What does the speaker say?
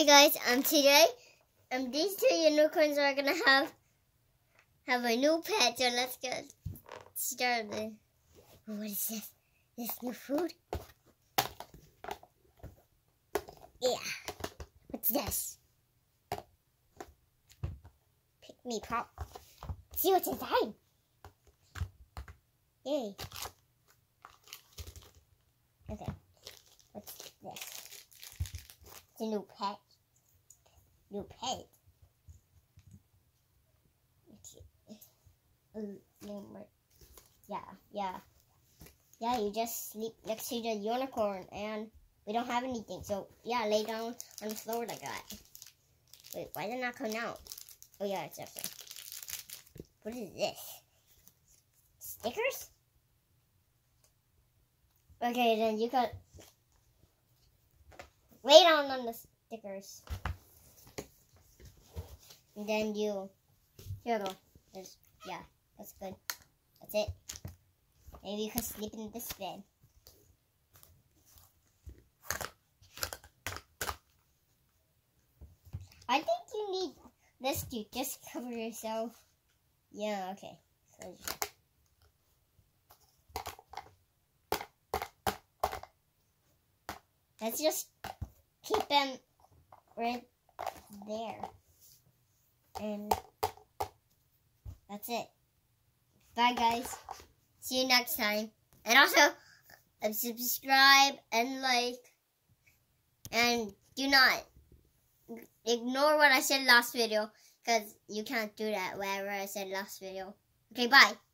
Hi guys, today these two unicorns are gonna have a new pet, so let's get started. What is this? This new food? Yeah. What's this? Pick me pop. See what's inside. Yay. Okay. What's this? It's a new pet. New pet. Yeah, you just sleep next to the unicorn and we don't have anything. So, yeah, lay down on the floor like that. Wait, why did it not come out? Oh, yeah, it's up there. What is this? Stickers? Okay, then you got lay down on the stickers. And then here you go. Yeah, that's good. That's it. Maybe you can sleep in this bed. I think you need this to just cover yourself. Yeah, okay. So let's just keep them right there. And that's it. Bye, guys. See you next time. And also, subscribe and like. And do not ignore what I said last video, because you can't do that whatever I said last video. Okay, bye.